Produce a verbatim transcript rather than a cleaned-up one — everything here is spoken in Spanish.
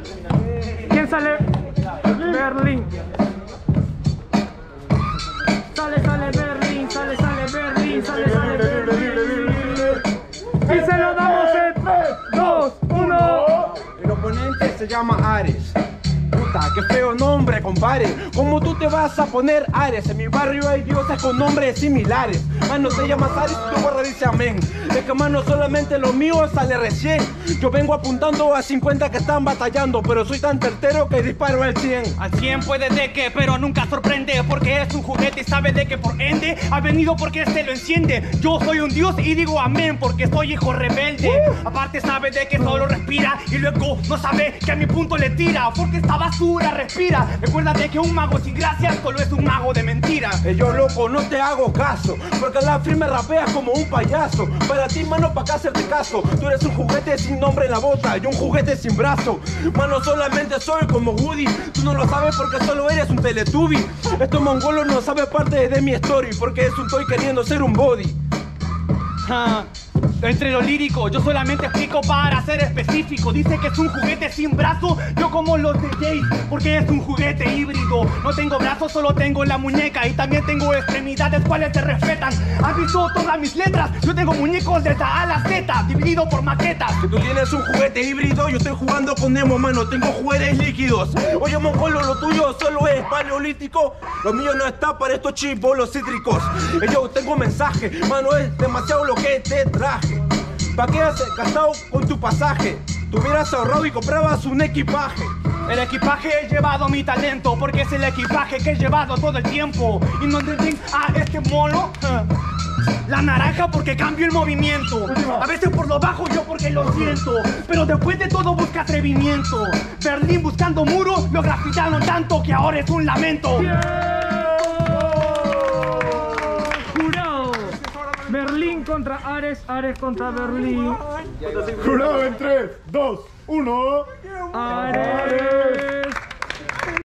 ¿Quién sale? Berlín. Sale, sale Berlín, sale, sale Berlín, sale, sale Berlín. Y se lo damos en tres, dos, uno. El oponente se llama Ares. Puta, qué feo nombre, compadre. ¿Cómo tú te vas a poner Ares? En mi barrio hay dioses con nombres similares. Mano, te llamas Ares y tu guarda dice amén. Es que, mano, solamente lo mío sale recién. Yo vengo apuntando a cincuenta que están batallando, pero soy tan certero que disparo al cien. Al cien puede de que, pero nunca sorprende, porque es un juguete y sabe de que por ende ha venido porque este lo enciende. Yo soy un dios y digo amén porque soy hijo rebelde. uh. Aparte sabe de que solo respira y luego no sabe que a mi punto le tira, porque esta basura respira. Recuerda de que un mago sin gracia solo es un mago de mentira. Eh, yo, loco, no te hago caso, porque la firme rapeas como un payaso. Para ti, mano, pa' acá hacerte caso. Tú eres un juguete sin nombre en la bota y un juguete sin brazo. Mano, solamente soy como Woody. Tú no lo sabes porque solo eres un Teletubby. Estos mongolos no saben parte de mi story, porque es un toy queriendo ser un body. Ah, entre lo lírico, yo solamente explico para ser específico. Dice que es un juguete sin brazo, yo como los D Js, porque es un juguete híbrido. No tengo brazos, solo tengo la muñeca y también tengo extremidades cuales te respetan. ¿Has visto todas mis letras? Yo tengo muñecos desde A a la Z, dividido por maquetas. Si tú tienes un juguete híbrido, yo estoy jugando con Nemo, mano, tengo juguetes líquidos. Oye, mongolo, lo tuyo solo es paleolítico. Lo mío no está para estos chibolos cítricos. Eh, yo tengo mensaje, mano, es demasiado lo que te traje. ¿Pa' qué has gastado con tu pasaje? Te hubieras ahorrado y comprabas un equipaje. El equipaje he llevado mi talento, porque es el equipaje que he llevado todo el tiempo. Y no entienden a este mono. La naranja porque cambio el movimiento. A veces por lo bajo yo porque lo siento, pero después de todo busca atrevimiento. Berlín buscando muros, lo grafitaron tanto que ahora es un lamento. Jurado. Berlín contra Ares, Ares contra Berlín. Jurado en tres, dos, uno. Ares.